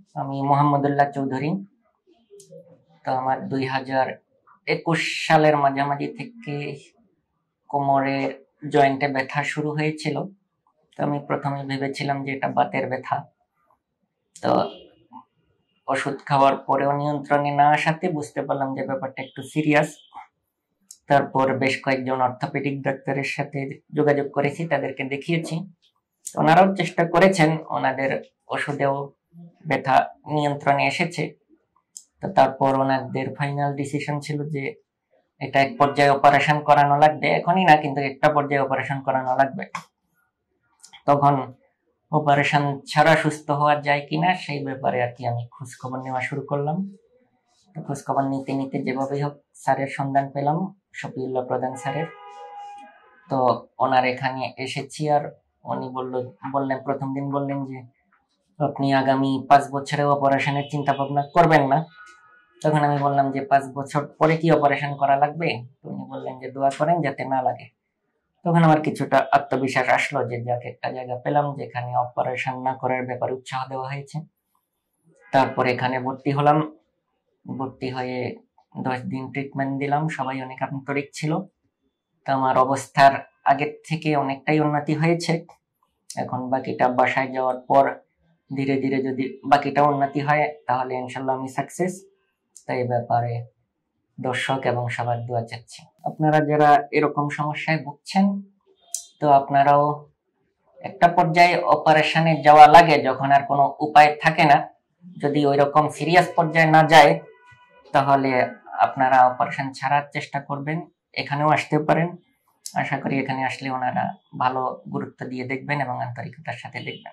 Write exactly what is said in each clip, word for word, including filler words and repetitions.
আমি মোহাম্মদুল্লাহ চৌধুরী। তো আমার দুই হাজার একুশ সালের মাঝামাঝি থেকে কোমরের জয়েন্টে ব্যথা শুরু হয়েছিল। তো আমি প্রথমে ভেবেছিলাম যে এটা বাতের ব্যথা। তো ওষুধ খাওয়ার পরেও নিয়ন্ত্রণে না আসাতে বুঝতে পারলাম যে ব্যাপারটা একটু সিরিয়াস। তারপর বেশ কয়েকজন অর্থোপেডিক ডাক্তারের সাথে যোগাযোগ করেছি, তাদেরকে দেখিয়েছি। ওনারাও চেষ্টা করেছেন, ওনাদের ওষুধেও ব্যথা নিয়ন্ত্রণে এসেছে। তো তারপর ওনাদের ফাইনাল ডিসিশন ছিল যে এটা এক পর্যায়ে অপারেশন করানো লাগবে, এখনই না কিন্তু একটা পর্যায়ে অপারেশন করানো লাগবে। তখন অপারেশন ছাড়া সুস্থ হওয়া যায় কিনা সেই ব্যাপারে আর কি আমি খোঁজ খবর নেওয়া শুরু করলাম। খোঁজ খবর নিতে নিতে যেভাবেই হোক স্যারের সন্ধান পেলাম, শফিউল্লাহ প্রধান স্যারের। তো ওনার এখানে এসেছি, আর উনি বলল বললেন প্রথম দিন বললেন যে আপনি আগামী পাঁচ বছরে অপারেশনের চিন্তা ভাবনা করবেন না। তখন আমি বললাম যে পাঁচ বছর পরে কি অপারেশন করা লাগবে? তো উনি বললেন যে দোয়া করেন যাতে না লাগে। তখন আমার কিছুটা আত্মবিশ্বাস আসলো যে যাকে একটা জায়গা পেলাম যেখানে অপারেশন না করার ব্যাপারে উৎসাহ দেওয়া হয়েছে। তারপর এখানে ভর্তি হলাম। ভর্তি হয়ে দশ দিন ট্রিটমেন্ট দিলাম, সবাই অনেক আন্তরিক ছিল। তো আমার অবস্থার আগের থেকে অনেকটাই উন্নতি হয়েছে। এখন বাকিটা বাসায় যাওয়ার পর ধীরে ধীরে যদি বাকিটা উন্নতি হয় তাহলে ইনশাল্লাহ আমি সাকসেস। তাই ব্যাপারে দর্শক এবং সবার দোয়া চাচ্ছি। আপনারা যারা এরকম সমস্যায় ভুগছেন, তো আপনারাও একটা পর্যায়ে অপারেশনে যাওয়া লাগে যখন আর কোনো উপায় থাকে না। যদি ওই রকম সিরিয়াস পর্যায়ে না যায় তাহলে আপনারা অপারেশন ছাড়ার চেষ্টা করবেন। এখানেও আসতে পারেন, আশা করি এখানে আসলে ওনারা ভালো গুরুত্ব দিয়ে দেখবেন এবং আন্তরিকতার সাথে দেখবেন।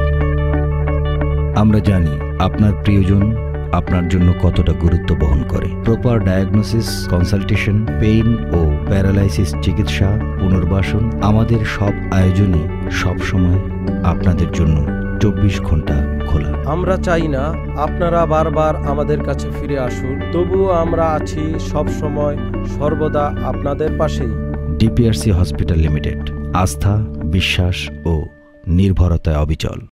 আমরা জানি আপনার প্রিয়জন আপনার জন্য কতটা গুরুত্ব বহন করে। প্রপার ডায়াগনোসিস, কনসালটেশন, পেইন ও প্যারালাইসিস চিকিৎসা, পুনর্বাসন, আমাদের সব আয়োজনই সবসময় আপনাদের জন্য চব্বিশ ঘন্টা খোলা। আমরা চাই না আপনারা বারবার আমাদের কাছে ফিরে আসুন, তবুও আমরা আছি সব সময় সর্বদা আপনাদের পাশেই। ডিপিআরসি হসপিটাল লিমিটেড, আস্থা, বিশ্বাস ও নির্ভরতায় অবিচল।